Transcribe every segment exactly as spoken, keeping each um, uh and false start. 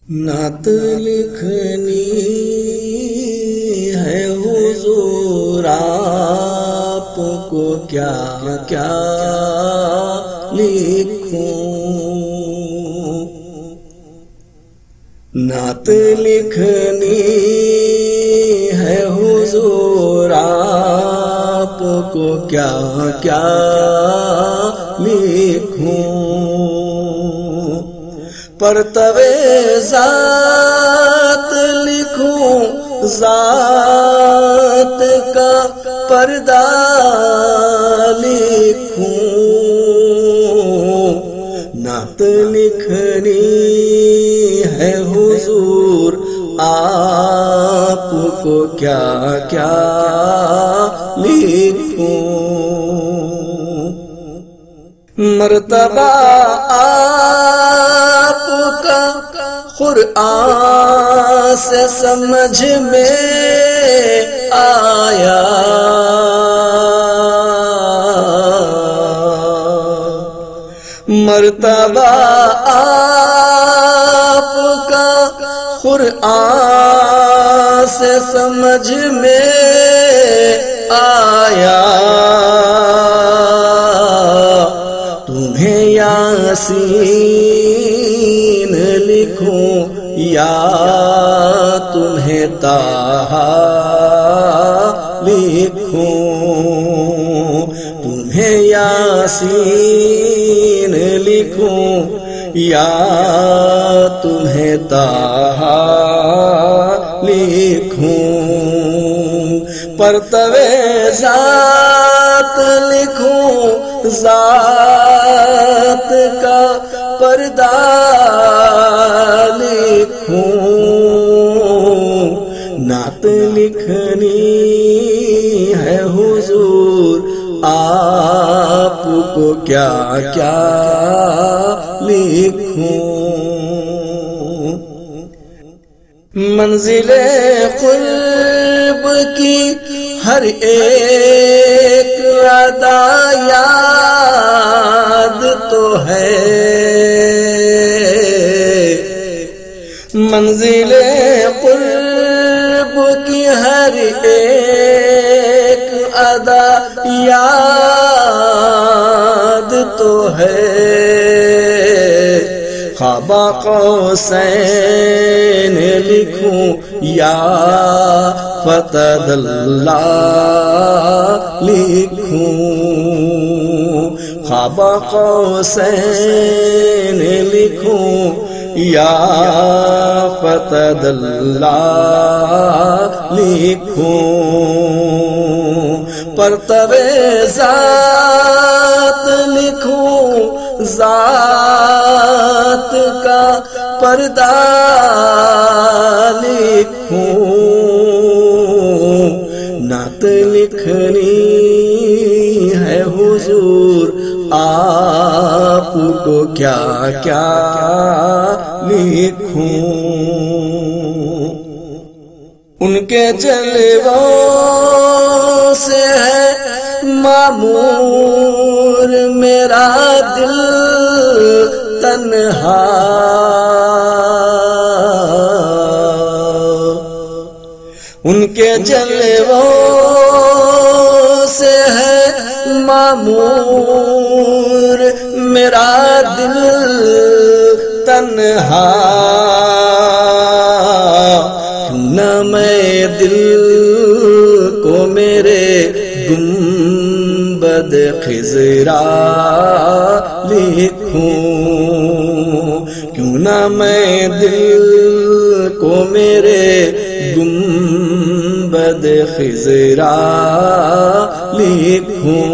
نعت لکھنی ہے حضور آپ کو کیا کیا لکھوں، نعت لکھنی ہے حضور آپ کو کیا کیا لکھوں، پرتو ذات لکھوں ذات کا پردہ لکھوں، نعت لکھنی ہے حضور آپ کو کیا کیا لکھوں، مرتبہ آپ کا قرآن سے سمجھ میں آیا، مرتبہ آپ کا قرآن سے سمجھ میں آیا، تمہیں یاسین لکھوں یا تمہیں طٰہٰ لکھوں، تمہیں یاسین لکھوں یا تمہیں طٰہٰ لکھوں، پرتو ذات لکھوں ذات کا پردہ لکھوں، نعت لکھنی ہے حضور آپ کو کیا کیا لکھوں، منزل قرب کی ہر ایک ادا یاد تو ہے، منزل قرب کی ہر ایک ادا یاد تو ہے، قاب قوسین لکھوں یا فتد اللہ لکھوں، قاب قوسین لکھوں یا فتد اللہ لکھوں، پرتو ذات لکھوں ذات کا پردہ لکھوں، نعت لکھنی ہے حضور آپ کو کیا کیا لکھوں، ان کے جلووں سے ہے معمور میرا دل تنہا، ان کے جلووں سے ہے معمور میرا دل تنہا، کیوں نہ میں دل کو میرے گنبد خضرا لکھوں، کیوں نہ میں دل کو میرے گنبد خضرا لکھوں،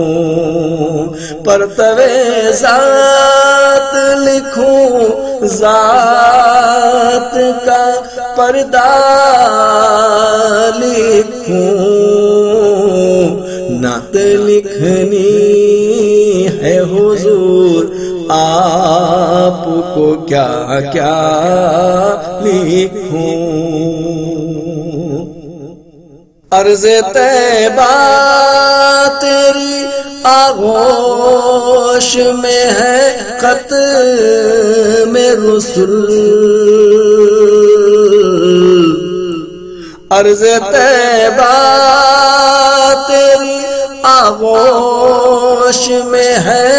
پرتو ذات لکھوں ذات کا پردہ لکھوں، نعت لکھنی ہے حضور آپ کو کیا کیا لکھوں، عرض طیبہ تیری آغوش میں ہے ختم رسل، عرض طیبہ تیری آغوش میں ہے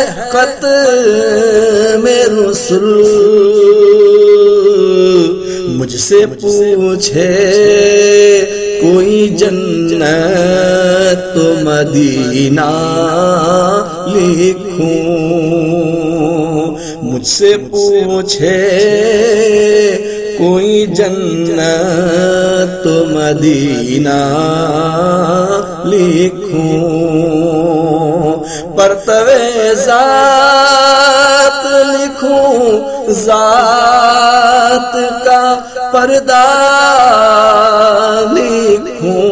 ختم رسل، مجھ سے پوچھے کوئی جنت تو مدینہ لکھوں، مجھ سے پوچھے کوئی جنت تو مدینہ لکھوں، پرتوے ذات لکھوں، ذات کا پردہ لکھوں،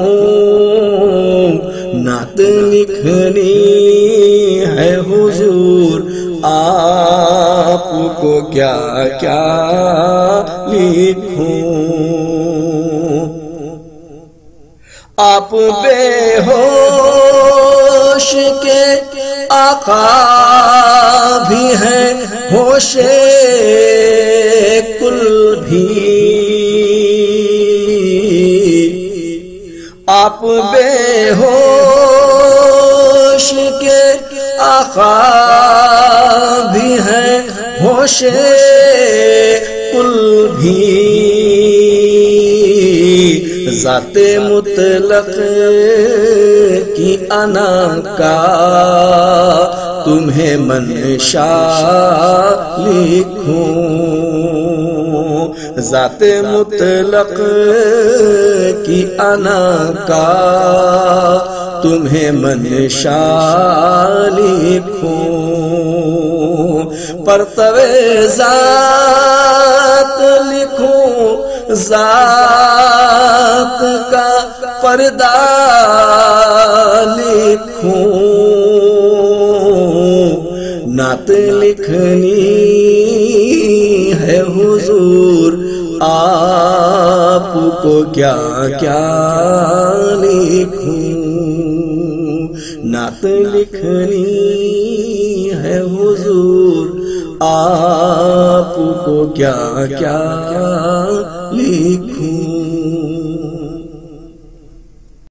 نعت لکھنی ہے حضور آپ کو کیا کیا لکھوں، آپ بے ہوش کے آقا بھی ہیں، ہوش کل بھی، آپ بے ہوش کے آقا بھی ہیں، ہوش کل بھی، ذات مطلق کی انا کا تمہیں منشا لکھوں، ذات مطلق کی انا کا تمہیں منشا لکھوں، پرتوے ذات لکھوں، ذات کا پردہ لکھوں، نعت لکھنی ہے حضور آپ کو کیا کیا لکھوں، نعت لکھنی ہے حضور آپ کو کیا کیا لکھوں۔